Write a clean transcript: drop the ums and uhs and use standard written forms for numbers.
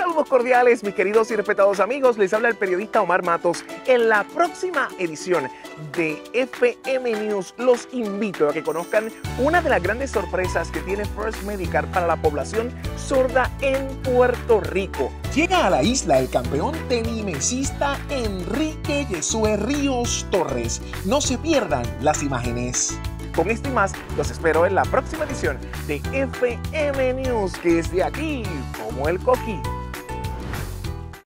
Saludos cordiales, mis queridos y respetados amigos. Les habla el periodista Omar Matos. En la próxima edición de FM News los invito a que conozcan una de las grandes sorpresas que tiene First Medical para la población sorda en Puerto Rico. Llega a la isla el campeón tenimesista Enrique Yesue Ríos Torres. No se pierdan las imágenes. Con esto y más, los espero en la próxima edición de FM News, que es de aquí como el coquí.